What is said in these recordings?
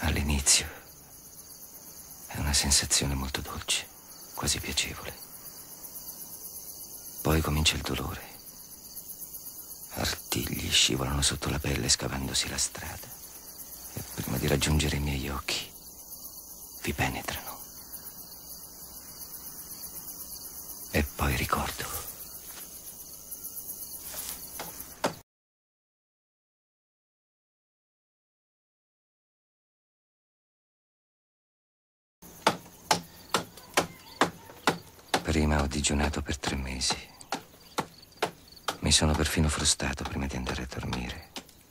All'inizio è una sensazione molto dolce, quasi piacevole. Poi comincia il dolore. Artigli scivolano sotto la pelle scavandosi la strada e prima di raggiungere i miei occhi vi penetrano. E poi ricordo. Prima ho digiunato per 3 mesi. Mi sono perfino frustato prima di andare a dormire.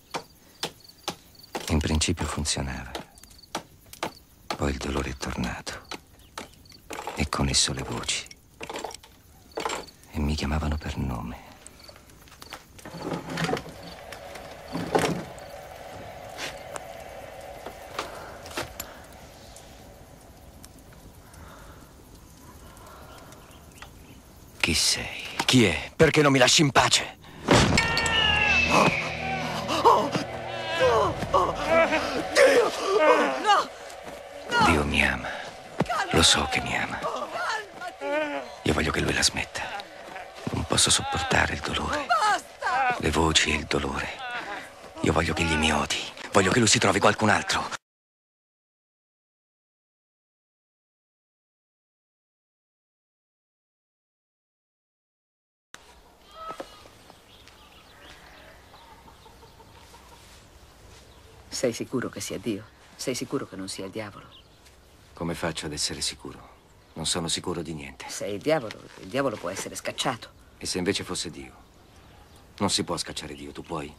In principio funzionava. Poi il dolore è tornato. E con esso le voci. E mi chiamavano per nome. Chi sei? Chi è? Perché non mi lasci in pace? Dio! No! No! Dio mi ama. Lo so che mi ama. Io voglio che lui la smetta. Non posso sopportare il dolore. Basta! Le voci e il dolore. Io voglio che egli mi odi. Voglio che lui si trovi qualcun altro. Sei sicuro che sia Dio? Sei sicuro che non sia il diavolo? Come faccio ad essere sicuro? Non sono sicuro di niente. Sei il diavolo può essere scacciato. E se invece fosse Dio? Non si può scacciare Dio, tu puoi?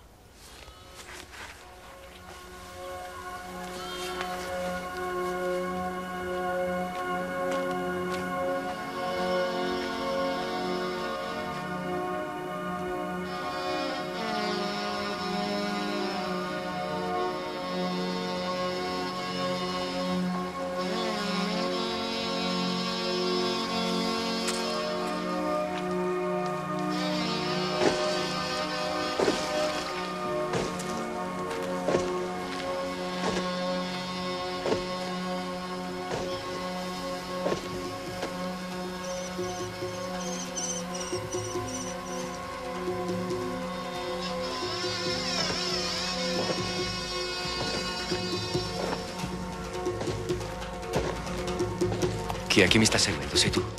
Chi è? Chi mi sta seguendo? Sei tu?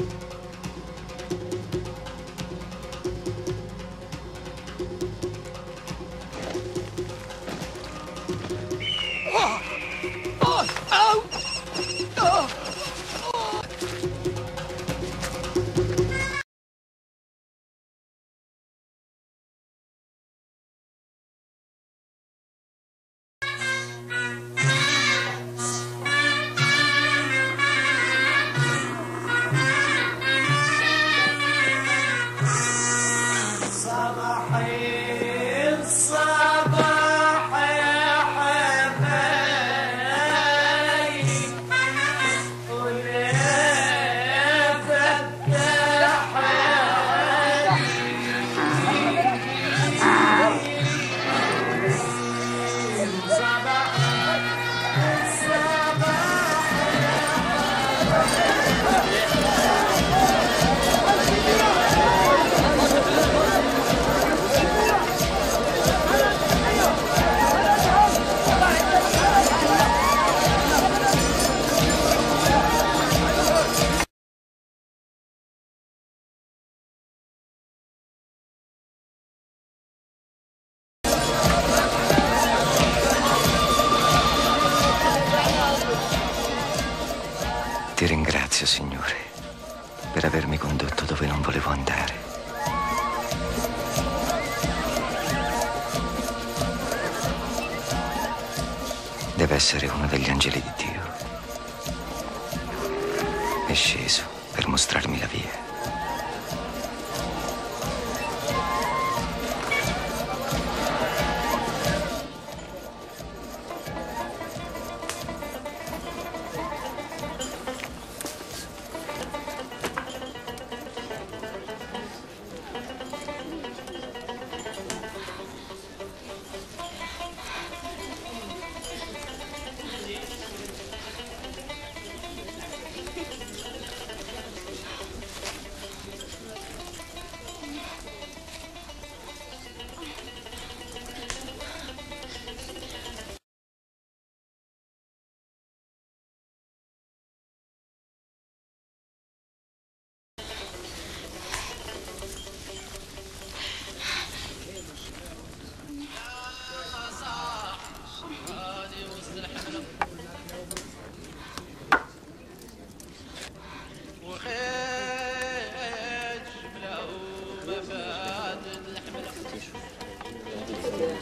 Ti ringrazio, Signore, per avermi condotto dove non volevo andare. Deve essere uno degli angeli di Dio. È sceso per mostrarmi la via.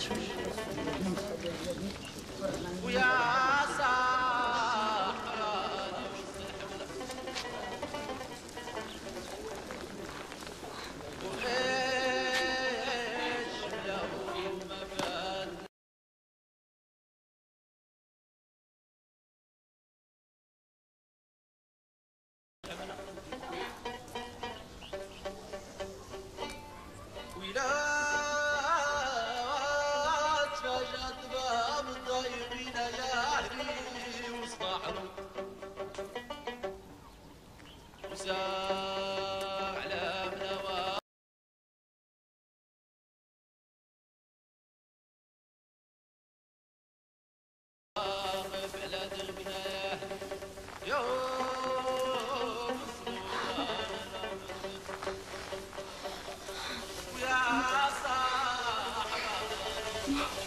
ويا صاحب